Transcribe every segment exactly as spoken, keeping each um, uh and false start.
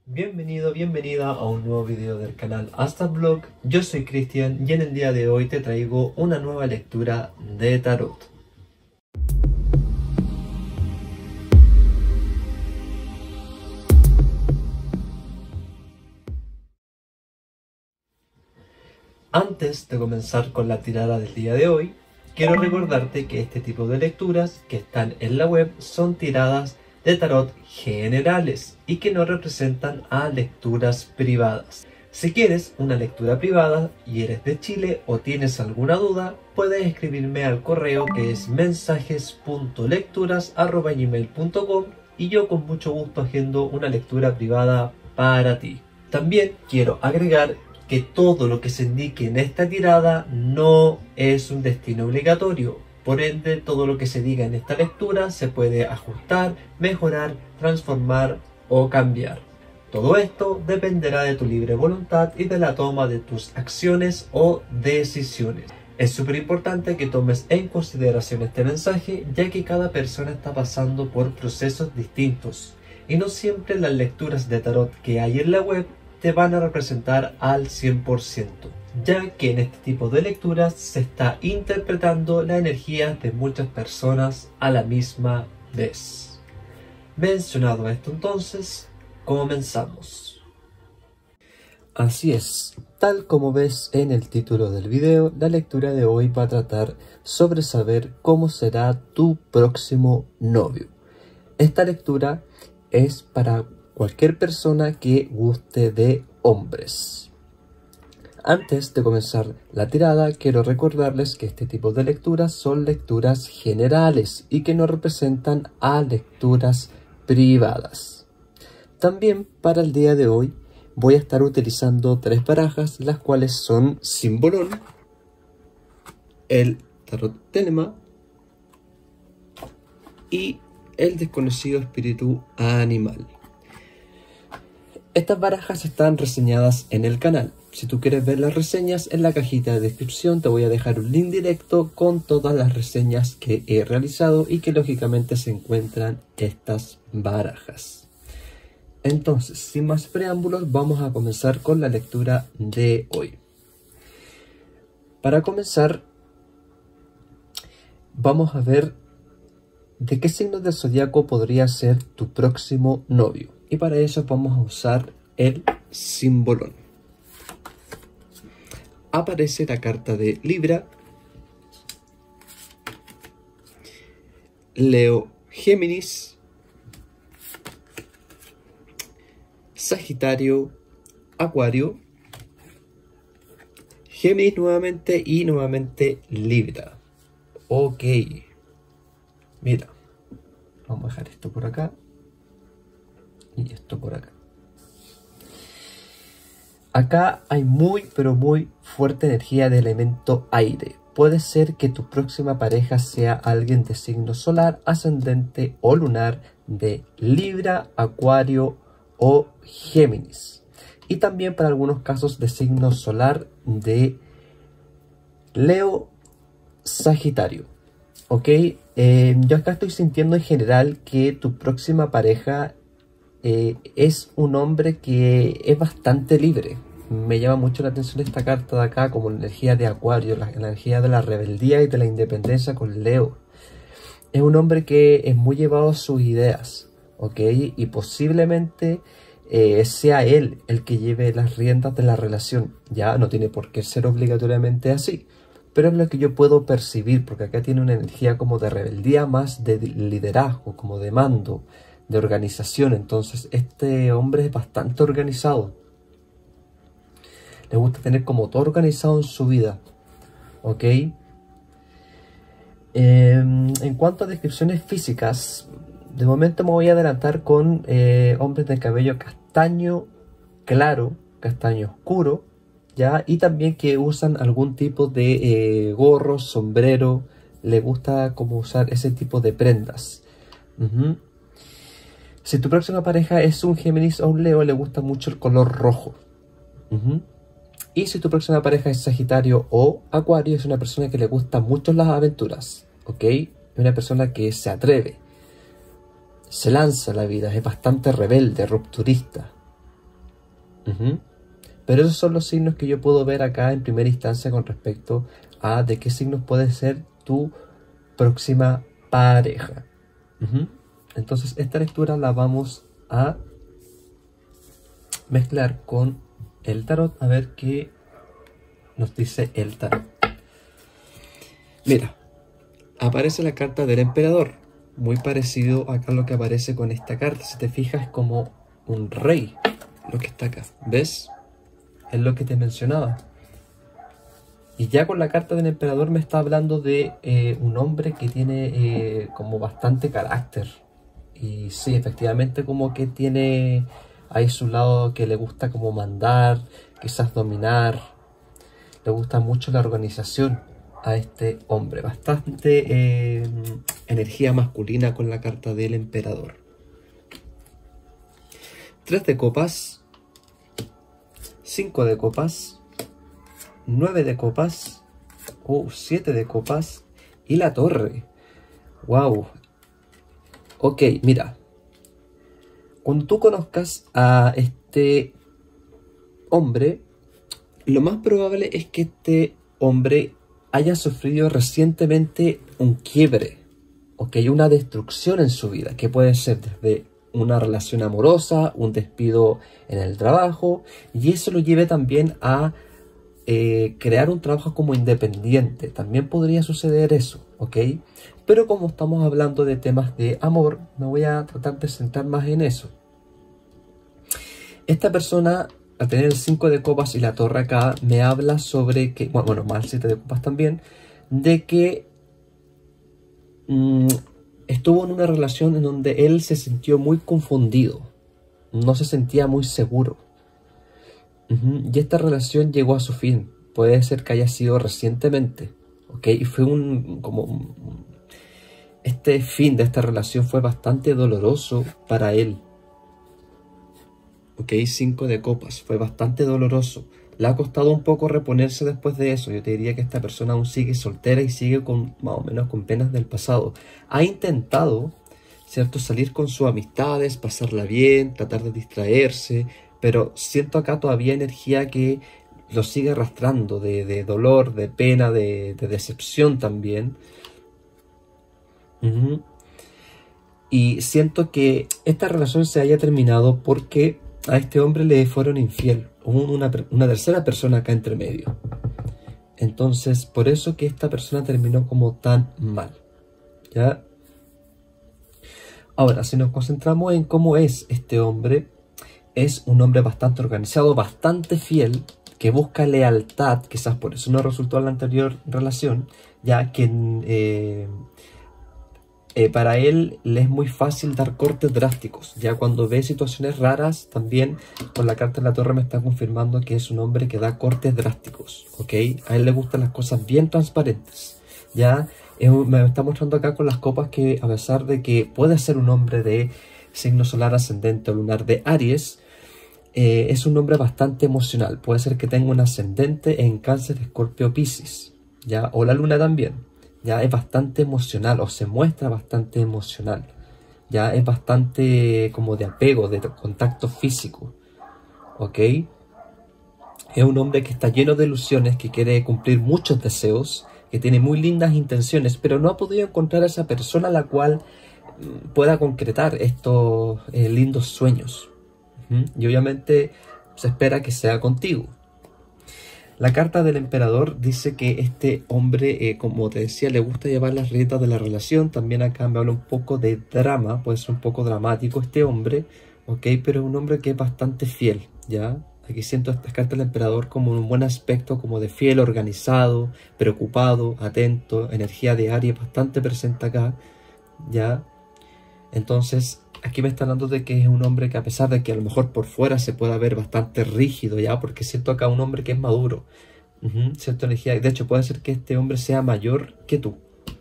Bienvenido, bienvenida a un nuevo video del canal Astralblog. Yo soy Cristian y en el día de hoy te traigo una nueva lectura de tarot. Antes de comenzar con la tirada del día de hoy, quiero recordarte que este tipo de lecturas que están en la web son tiradas de tarot generales y que no representan a lecturas privadas. Si quieres una lectura privada y eres de Chile o tienes alguna duda, puedes escribirme al correo que es mensajes punto lecturas arroba gmail punto com y yo con mucho gusto agendo una lectura privada para ti. También quiero agregar que todo lo que se indique en esta tirada no es un destino obligatorio. Por ende, todo lo que se diga en esta lectura se puede ajustar, mejorar, transformar o cambiar. Todo esto dependerá de tu libre voluntad y de la toma de tus acciones o decisiones. Es súper importante que tomes en consideración este mensaje, ya que cada persona está pasando por procesos distintos y no siempre las lecturas de tarot que hay en la web te van a representar al cien por ciento, ya que en este tipo de lecturas se está interpretando la energía de muchas personas a la misma vez. Mencionado esto entonces, comenzamos. Así es, tal como ves en el título del video, la lectura de hoy va a tratar sobre saber cómo será tu próximo novio. Esta lectura es para cualquier persona que guste de hombres. Antes de comenzar la tirada, quiero recordarles que este tipo de lecturas son lecturas generales y que no representan a lecturas privadas. También para el día de hoy voy a estar utilizando tres barajas, las cuales son Simbolón, el Tarot Telema y el Desconocido Espíritu Animal. Estas barajas están reseñadas en el canal. Si tú quieres ver las reseñas, en la cajita de descripción te voy a dejar un link directo con todas las reseñas que he realizado y que lógicamente se encuentran estas barajas. Entonces, sin más preámbulos, vamos a comenzar con la lectura de hoy. Para comenzar, vamos a ver de qué signo del zodiaco podría ser tu próximo novio. Y para eso vamos a usar el Simbolón. Aparece la carta de Libra, Leo, Géminis, Sagitario, Acuario, Géminis nuevamente y nuevamente Libra. Ok. Mira, vamos a dejar esto por acá y esto por acá. Acá hay muy pero muy fuerte energía de elemento aire. Puede ser que tu próxima pareja sea alguien de signo solar, ascendente o lunar de Libra, Acuario o Géminis. Y también para algunos casos de signo solar de Leo, Sagitario. Ok, eh, yo acá estoy sintiendo en general que tu próxima pareja Eh, es un hombre que es bastante libre. Me llama mucho la atención esta carta de acá como la energía de Acuario, la, la energía de la rebeldía y de la independencia con Leo. Es un hombre que es muy llevado a sus ideas, ¿ok? Y posiblemente eh, sea él el que lleve las riendas de la relación. Ya no tiene por qué ser obligatoriamente así, pero es lo que yo puedo percibir, porque acá tiene una energía como de rebeldía, más de liderazgo, como de mando, de organización. Entonces este hombre es bastante organizado, le gusta tener como todo organizado en su vida, ok. Eh, en cuanto a descripciones físicas, de momento me voy a adelantar con eh, hombres de cabello castaño claro, castaño oscuro, ya, y también que usan algún tipo de eh, gorro, sombrero, le gusta como usar ese tipo de prendas. uh-huh. Si tu próxima pareja es un Géminis o un Leo, le gusta mucho el color rojo. Uh-huh. Y si tu próxima pareja es Sagitario o Acuario, es una persona que le gustan mucho las aventuras. ¿Ok? Es una persona que se atreve, se lanza a la vida, es bastante rebelde, rupturista. Uh-huh. Pero esos son los signos que yo puedo ver acá en primera instancia con respecto a de qué signos puede ser tu próxima pareja. Uh-huh. Entonces esta lectura la vamos a mezclar con el tarot a ver qué nos dice el tarot. Mira, aparece la carta del emperador, muy parecido acá a lo que aparece con esta carta. Si te fijas, es como un rey lo que está acá, ¿ves? Es lo que te mencionaba. Y ya con la carta del emperador me está hablando de eh, un hombre que tiene eh, como bastante carácter. Y sí, efectivamente como que tiene ahí su lado que le gusta como mandar, quizás dominar. Le gusta mucho la organización a este hombre. Bastante eh, energía masculina con la carta del emperador. Tres de copas. Cinco de copas. Nueve de copas. Uh, siete de copas. Y la torre. Wow. Ok, mira. Cuando tú conozcas a este hombre, lo más probable es que este hombre haya sufrido recientemente un quiebre, ok, una destrucción en su vida, que puede ser desde una relación amorosa, un despido en el trabajo, y eso lo lleve también a eh, crear un trabajo como independiente. También podría suceder eso, ok, pero como estamos hablando de temas de amor, me voy a tratar de centrar más en eso. Esta persona, al tener el cinco de copas y la torre acá, me habla sobre que, bueno, más el siete de copas también, de que mmm, estuvo en una relación en donde él se sintió muy confundido, no se sentía muy seguro. Uh-huh. Y esta relación llegó a su fin, puede ser que haya sido recientemente, ¿ok? Y fue un, como, un, este fin de esta relación fue bastante doloroso para él. Ok, cinco de copas, fue bastante doloroso. Le ha costado un poco reponerse después de eso. Yo te diría que esta persona aún sigue soltera y sigue con más o menos con penas del pasado. Ha intentado, ¿cierto?, salir con sus amistades, pasarla bien, tratar de distraerse, pero siento acá todavía energía que lo sigue arrastrando, de, de dolor, de pena, de, de decepción también. Uh-huh. Y siento que esta relación se haya terminado porque a este hombre le fueron infiel, una, una tercera persona acá entre medio. Entonces, por eso que esta persona terminó como tan mal, ¿ya? Ahora, si nos concentramos en cómo es este hombre, es un hombre bastante organizado, bastante fiel, que busca lealtad, quizás por eso no resultó en la anterior relación, ya que eh, Eh, para él le es muy fácil dar cortes drásticos. Ya cuando ve situaciones raras, también con la carta de la torre me está confirmando que es un hombre que da cortes drásticos, ¿ok? A él le gustan las cosas bien transparentes. Ya eh, me está mostrando acá con las copas que, a pesar de que puede ser un hombre de signo solar ascendente o lunar de Aries, eh, es un hombre bastante emocional. Puede ser que tenga un ascendente en Cáncer, Escorpio, Piscis, ya, o la luna también. Ya es bastante emocional, o se muestra bastante emocional. Ya es bastante como de apego, de contacto físico. ¿Ok? Es un hombre que está lleno de ilusiones, que quiere cumplir muchos deseos, que tiene muy lindas intenciones, pero no ha podido encontrar a esa persona a la cual pueda concretar estos eh, lindos sueños. ¿Mm? Y obviamente se espera que sea contigo. La carta del emperador dice que este hombre, eh, como te decía, le gusta llevar las riendas de la relación. También acá me habla un poco de drama, puede ser un poco dramático este hombre, ¿ok? Pero es un hombre que es bastante fiel, ¿ya? Aquí siento esta carta del emperador como un buen aspecto, como de fiel, organizado, preocupado, atento, energía de Aries bastante presente acá, ¿ya? Entonces, aquí me está hablando de que es un hombre que, a pesar de que a lo mejor por fuera se pueda ver bastante rígido, ¿ya? Porque siento acá un hombre que es maduro. Uh-huh, cierta energía. De hecho, puede ser que este hombre sea mayor que tú.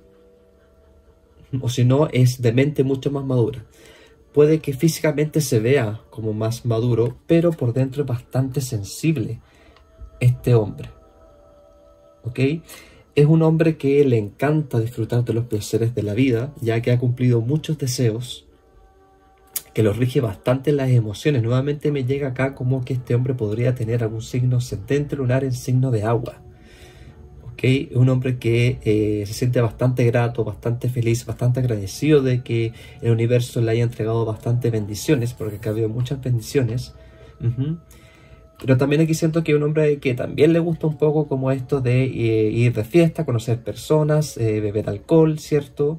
O si no, es de mente mucho más madura. Puede que físicamente se vea como más maduro, pero por dentro es bastante sensible este hombre. ¿Ok? Es un hombre que le encanta disfrutar de los placeres de la vida, ya que ha cumplido muchos deseos, que lo rige bastante las emociones. Nuevamente me llega acá como que este hombre podría tener algún signo ascendente lunar en signo de agua. ¿Okay? Es un hombre que eh, se siente bastante grato, bastante feliz, bastante agradecido de que el universo le haya entregado bastantes bendiciones, porque acá veo muchas bendiciones. Uh-huh. Pero también aquí siento que es un hombre que también le gusta un poco como esto de eh, ir de fiesta, conocer personas, eh, beber alcohol, ¿cierto?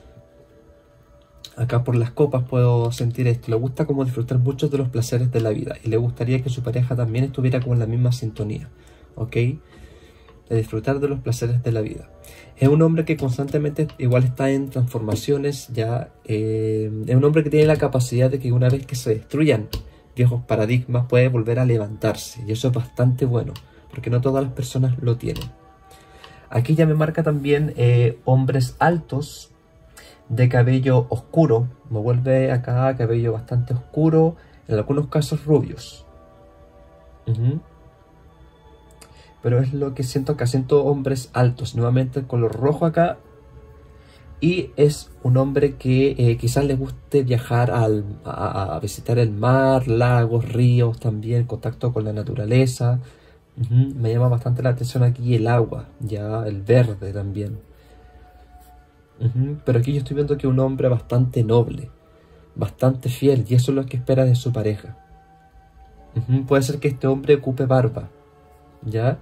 Acá por las copas puedo sentir esto. Le gusta como disfrutar mucho de los placeres de la vida. Y le gustaría que su pareja también estuviera como en la misma sintonía. ¿Ok? De disfrutar de los placeres de la vida. Es un hombre que constantemente igual está en transformaciones. Ya eh, es un hombre que tiene la capacidad de que una vez que se destruyan viejos paradigmas puede volver a levantarse. Y eso es bastante bueno. Porque no todas las personas lo tienen. Aquí ya me marca también eh, hombres altos. De cabello oscuro, me vuelve acá cabello bastante oscuro, en algunos casos rubios. Uh-huh. Pero es lo que siento acá, siento hombres altos, nuevamente el color rojo acá. Y es un hombre que eh, quizás le guste viajar al, a, a visitar el mar, lagos, ríos también, contacto con la naturaleza. Uh-huh. Me llama bastante la atención aquí el agua, ya el verde también. Uh-huh. Pero aquí yo estoy viendo que es un hombre bastante noble, bastante fiel, y eso es lo que espera de su pareja. Uh-huh. Puede ser que este hombre ocupe barba, ¿ya?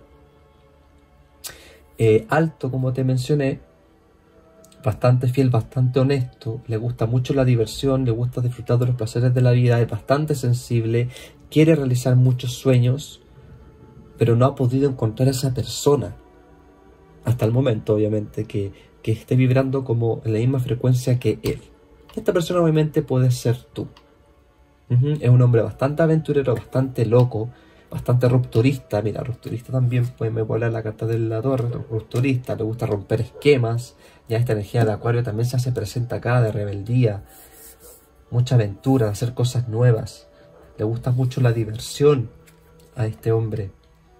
Eh, alto, como te mencioné, bastante fiel, bastante honesto, le gusta mucho la diversión, le gusta disfrutar de los placeres de la vida, es bastante sensible, quiere realizar muchos sueños, pero no ha podido encontrar a esa persona. Hasta el momento, obviamente, que... que esté vibrando como en la misma frecuencia que él. Esta persona obviamente puede ser tú. Uh-huh. Es un hombre bastante aventurero, bastante loco, bastante rupturista. Mira, rupturista también, pues me vuela la carta de la torre, rupturista, le gusta romper esquemas. Ya esta energía de Acuario también se hace presente acá, de rebeldía, mucha aventura, hacer cosas nuevas. Le gusta mucho la diversión a este hombre.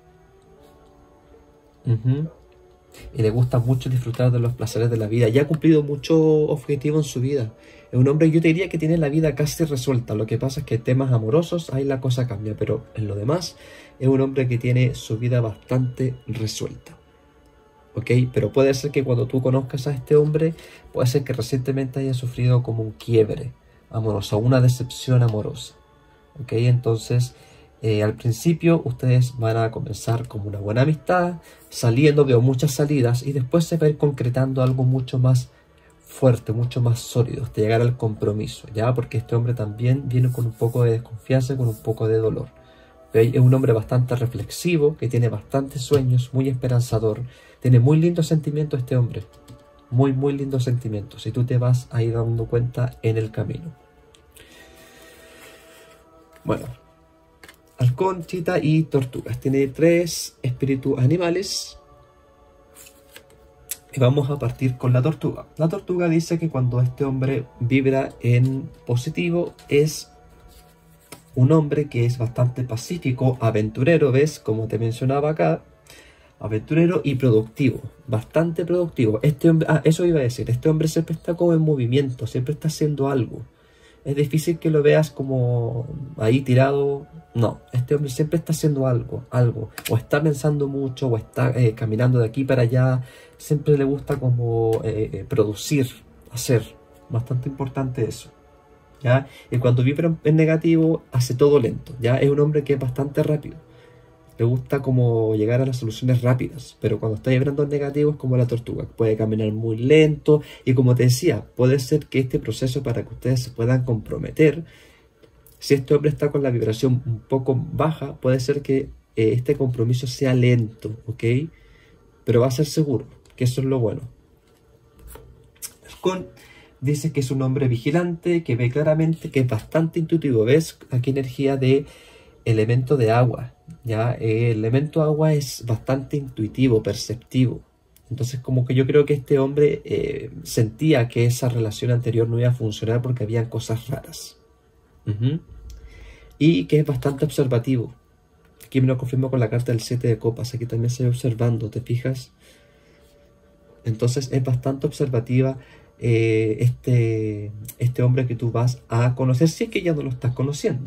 Uh-huh. Y le gusta mucho disfrutar de los placeres de la vida. Ya ha cumplido muchos objetivos en su vida. Es un hombre, yo te diría que tiene la vida casi resuelta. Lo que pasa es que en temas amorosos ahí la cosa cambia, pero en lo demás es un hombre que tiene su vida bastante resuelta. ¿Ok? Pero puede ser que cuando tú conozcas a este hombre, puede ser que recientemente haya sufrido como un quiebre amoroso, una decepción amorosa. ¿Ok? Entonces... Eh, al principio ustedes van a comenzar como una buena amistad, saliendo, veo muchas salidas, y después se va a ir concretando algo mucho más fuerte, mucho más sólido, hasta llegar al compromiso, ¿ya? Porque este hombre también viene con un poco de desconfianza, con un poco de dolor. ¿Veis? Es un hombre bastante reflexivo, que tiene bastantes sueños, muy esperanzador, tiene muy lindos sentimientos este hombre, muy muy lindos sentimientos, y tú te vas a ir dando cuenta en el camino. Bueno, halcón, chita y tortugas. Tiene tres espíritus animales. Y vamos a partir con la tortuga. La tortuga dice que cuando este hombre vibra en positivo, es un hombre que es bastante pacífico, aventurero, ¿ves? Como te mencionaba acá. Aventurero y productivo. Bastante productivo. Este hombre, ah, eso iba a decir. Este hombre siempre está como en movimiento, siempre está haciendo algo. Es difícil que lo veas como ahí tirado. No, este hombre siempre está haciendo algo, algo. O está pensando mucho, o está eh, caminando de aquí para allá. Siempre le gusta como eh, producir, hacer. Bastante importante eso, ¿ya? Y cuando vibra en negativo, hace todo lento, ¿ya? Es un hombre que es bastante rápido. Le gusta como llegar a las soluciones rápidas, pero cuando está vibrando en negativo es como la tortuga, puede caminar muy lento, y como te decía, puede ser que este proceso, para que ustedes se puedan comprometer, si este hombre está con la vibración un poco baja, puede ser que eh, este compromiso sea lento, ¿ok? Pero va a ser seguro, que eso es lo bueno. Con dice que es un hombre vigilante, que ve claramente, que es bastante intuitivo. ¿Ves? Aquí energía de elemento de agua, ¿ya? El elemento agua es bastante intuitivo, perceptivo. Entonces como que yo creo que este hombre eh, sentía que esa relación anterior no iba a funcionar porque habían cosas raras. Uh-huh. Y que es bastante observativo. Aquí me lo confirmo con la carta del siete de copas. Aquí también se ve observando, ¿te fijas? Entonces es bastante observativa eh, este, este hombre que tú vas a conocer, si es que ya no lo estás conociendo.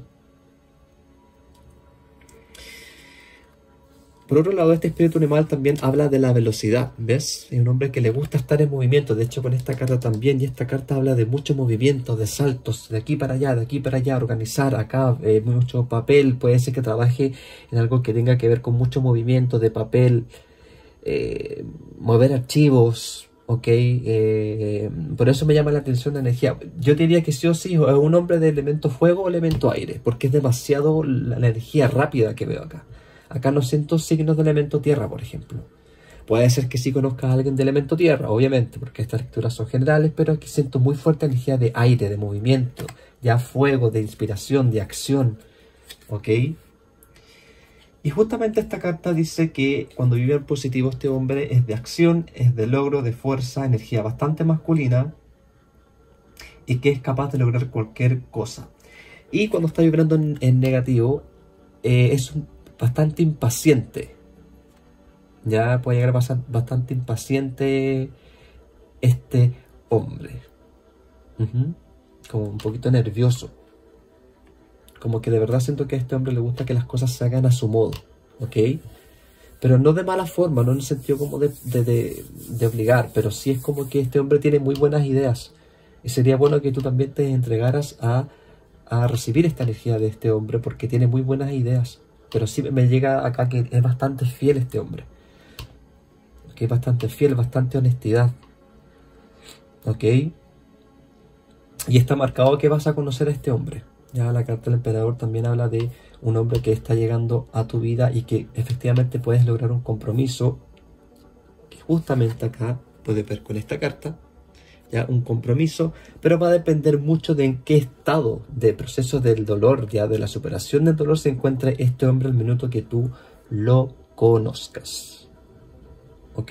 Por otro lado, este espíritu animal también habla de la velocidad, ¿ves? Es un hombre que le gusta estar en movimiento, de hecho con esta carta también, y esta carta habla de mucho movimiento, de saltos, de aquí para allá, de aquí para allá, organizar acá, eh, mucho papel, puede ser que trabaje en algo que tenga que ver con mucho movimiento de papel, eh, mover archivos, ok, eh, por eso me llama la atención la energía. Yo diría que sí o sí es un hombre de elemento fuego o elemento aire, porque es demasiado la, la energía rápida que veo acá. Acá no siento signos de elemento tierra, por ejemplo. Puede ser que sí conozcas a alguien de elemento tierra, obviamente, porque estas lecturas son generales, pero aquí siento muy fuerte energía de aire, de movimiento, ya fuego, de inspiración, de acción, ¿ok? Y justamente esta carta dice que cuando vive en positivo este hombre es de acción, es de logro, de fuerza, energía bastante masculina, y que es capaz de lograr cualquier cosa. Y cuando está vibrando en, en negativo, eh, es un bastante impaciente. Ya puede llegar a pasar bastante impaciente este hombre. Uh-huh. Como un poquito nervioso. Como que de verdad siento que a este hombre le gusta que las cosas se hagan a su modo. ¿Ok? Pero no de mala forma, no en el sentido como de, de, de, de obligar. Pero sí es como que este hombre tiene muy buenas ideas. Y sería bueno que tú también te entregaras a, a recibir esta energía de este hombre, porque tiene muy buenas ideas. Pero sí me llega acá que es bastante fiel este hombre. Que es bastante fiel, bastante honestidad. ¿Ok? Y está marcado que vas a conocer a este hombre. Ya la carta del emperador también habla de un hombre que está llegando a tu vida y que efectivamente puedes lograr un compromiso. Que justamente acá puedes ver con esta carta. Ya un compromiso, pero va a depender mucho de en qué estado de proceso del dolor, ya de la superación del dolor, se encuentre este hombre al minuto que tú lo conozcas. ¿Ok?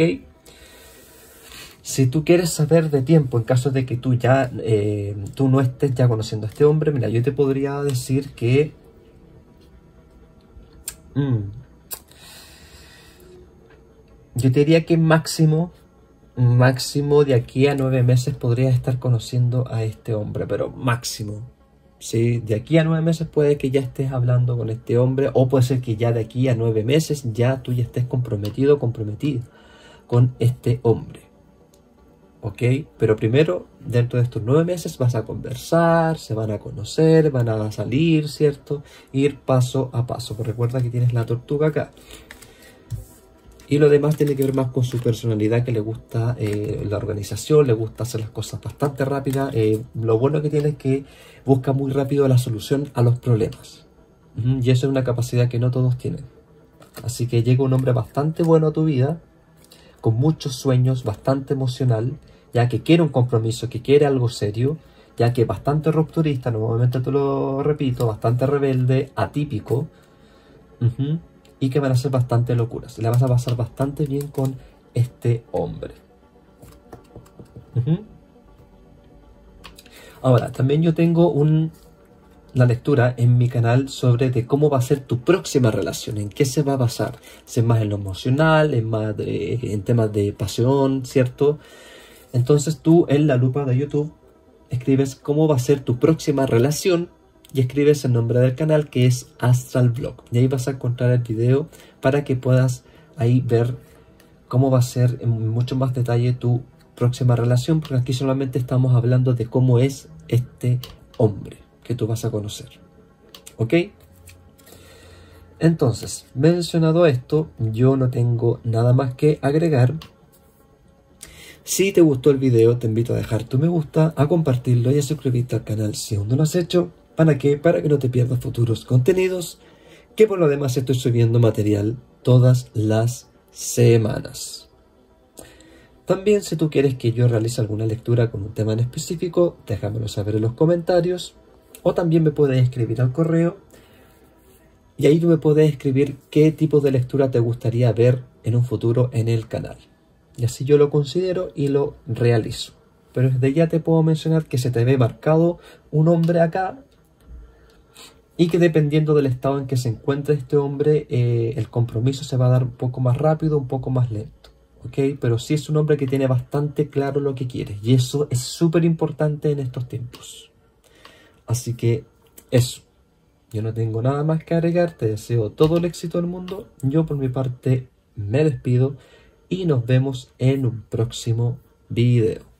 Si tú quieres saber de tiempo, en caso de que tú ya eh, tú no estés ya conociendo a este hombre, mira, yo te podría decir que mmm, yo te diría que máximo máximo de aquí a nueve meses podrías estar conociendo a este hombre, pero máximo, ¿sí? De aquí a nueve meses puede que ya estés hablando con este hombre, o puede ser que ya de aquí a nueve meses ya tú ya estés comprometido o comprometida con este hombre, ¿ok? Pero primero, dentro de estos nueve meses vas a conversar, se van a conocer, van a salir, ¿cierto? Ir paso a paso, porque recuerda que tienes la tortuga acá. Y lo demás tiene que ver más con su personalidad, que le gusta eh, la organización, le gusta hacer las cosas bastante rápidas. Eh, lo bueno que tiene es que busca muy rápido la solución a los problemas. Uh-huh. Y eso es una capacidad que no todos tienen. Así que llega un hombre bastante bueno a tu vida, con muchos sueños, bastante emocional, ya que quiere un compromiso, que quiere algo serio, ya que es bastante rupturista, nuevamente te lo repito, bastante rebelde, atípico. Uh-huh. Y que van a ser bastante locuras. La vas a pasar bastante bien con este hombre. Uh-huh. Ahora, también yo tengo un, una lectura en mi canal sobre de cómo va a ser tu próxima relación, en qué se va a basar. Si es más en lo emocional, en, más de, en temas de pasión, ¿cierto? Entonces tú en la lupa de YouTube escribes cómo va a ser tu próxima relación y escribes el nombre del canal, que es Astral Vlog. Y ahí vas a encontrar el video para que puedas ahí ver cómo va a ser en mucho más detalle tu próxima relación, porque aquí solamente estamos hablando de cómo es este hombre que tú vas a conocer. ¿Ok? Entonces, mencionado esto, yo no tengo nada más que agregar. Si te gustó el video, te invito a dejar tu me gusta, a compartirlo y a suscribirte al canal si aún no lo has hecho. ¿Para qué? Para que no te pierdas futuros contenidos, que por lo demás estoy subiendo material todas las semanas. También, si tú quieres que yo realice alguna lectura con un tema en específico, déjamelo saber en los comentarios, o también me puedes escribir al correo, y ahí tú me puedes escribir qué tipo de lectura te gustaría ver en un futuro en el canal. Y así yo lo considero y lo realizo. Pero desde ya te puedo mencionar que se te ve marcado un hombre acá, y que dependiendo del estado en que se encuentre este hombre, eh, el compromiso se va a dar un poco más rápido, un poco más lento. ¿ok? Pero sí es un hombre que tiene bastante claro lo que quiere. Y eso es súper importante en estos tiempos. Así que eso. Yo no tengo nada más que agregar. Te deseo todo el éxito del mundo. Yo por mi parte me despido. Y nos vemos en un próximo video.